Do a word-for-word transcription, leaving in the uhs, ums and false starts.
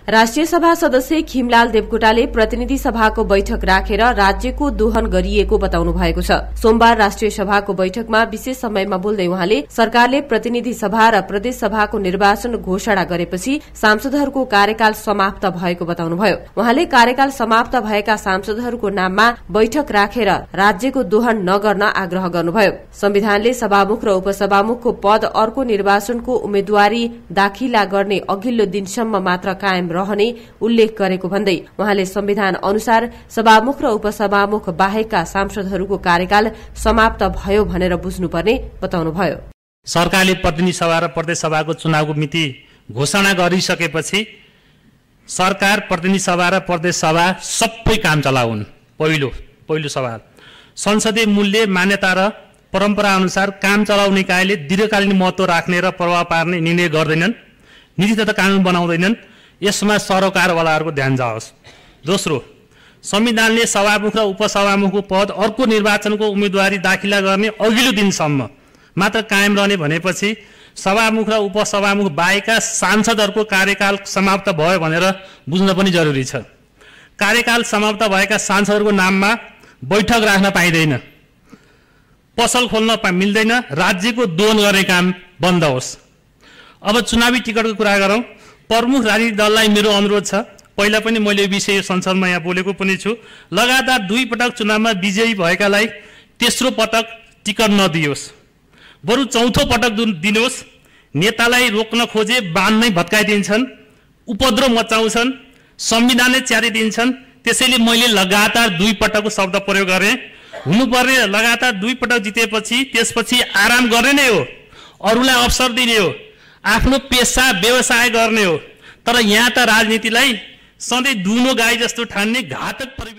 राष्ट्रिय सभा सदस्य खिमलाल देवकोटाले प्रतिनिधि सभाको बैठक राखेर राज्यको दोहन गरिएको बताउनु भएको छ। सोमबार राष्ट्रिय सभाको बैठकमा विशेष समयमा बोल्दै उहाँले सरकारले प्रतिनिधि सभा र प्रदेश सभाको निर्वाचन घोषणा गरेपछि सांसदहरूको कार्यकाल समाप्त भएको बताउनुभयो। उहाँले कार्यकाल समाप्त भएका सांसदहरूको नाममा बैठक राखेर राज्यको दोहन नगर्न आग्रह गर्नुभयो। संविधानले सभामुख र उपसभामुखको पद अर्को निर्वाचनको उम्मेद्वारी दाखिला गर्ने अघिल्लो दिनसम्म मात्र कायम रहने उल्लेख गरेको भन्दै उहाँले संविधान अनुसार सभामुख र उपसभामुख बाहेकका सांसदहरूको कार्यकाल समाप्त भयो भनेर बुझ्नुपर्ने बताउनुभयो। सरकारले प्रतिनिधि सभा र प्रदेश सभाको चुनावको मिति घोषणा गरिसकेपछि सरकार प्रतिनिधि सभा र प्रदेश सभा सबै काम चलाउन्। पहिलो पहिलो सवाल, संसदीय मूल्य मान्यता र परम्परा अनुसार काम चलाउने निकायले दीर्घकालीन महत्व राख्ने र प्रभाव पार्ने निर्णय गर्दैनन्, नीति तथा कानून बनाउँदैनन्। यसमा सरकारवालाहरूको ध्यान जाओस्। दोस्रो, संविधानले सभामुख र उपसभामुखको पद अर्को निर्वाचनको उम्मेदवारी दाखिला गर्ने अघिल्लो दिनसम्म मात्र कायम रहने भनेपछि सभामुख र उपसभामुख बाहेकका सांसदहरूको कार्यकाल समाप्त भयो भनेर बुझ्न पनि जरुरी छ। कार्यकाल समाप्त भएका सांसदहरूको नाममा बैठक राख्न पाइँदैन, पसल खोल्न मिल्दैन, राज्यको दोहन गर्ने काम बन्द होस्। अब चुनावी टिकटको कुरा गरौँ। प्रमुख राजनीतिक दललाई मेरो अनुरोध छ, पहिला पनि मैले विषय संसदमा यहाँ बोलेको पनि छु, लगातार दुई पटक चुनावमा विजयी भएकालाई तेस्रो पटक टिकट नदियोस्, बरु चौथो पटक दिनुहोस्। नेतालाई रोक्न खोजे बाँध नै भत्काइदिन्छन्, उपद्रव मचाउँछन्, संविधानले च्यातिदिन्छन्। त्यसैले मैले लगातार दुई पटकको शब्द प्रयोग गरेँ। हुनुपर्ने लगातार दुई पटक जितेपछि त्यसपछि आराम गर्ने नै हो, अरूलाई अवसर दिने हो, आफ्नो पेसा व्यवसाय गर्ने हो। तर यहाँ त राजनीतिलाई सधैँ दुनो गाई जस्तो ठान्ने घातक